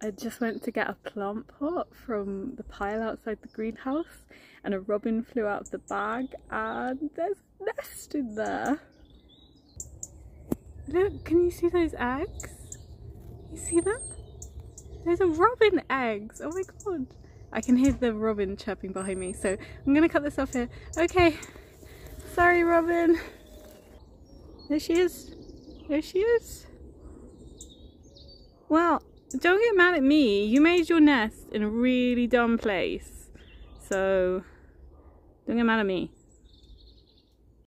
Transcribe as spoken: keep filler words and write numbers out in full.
I just went to get a plant pot from the pile outside the greenhouse, and a robin flew out of the bag, and there's a nest in there. Look, can you see those eggs? You see them? There's a robin eggs. Oh my god. I can hear the robin chirping behind me, so I'm gonna cut this off here. Okay. Sorry, Robin. There she is. There she is. Well, don't get mad at me. You made your nest in a really dumb place. So, don't get mad at me.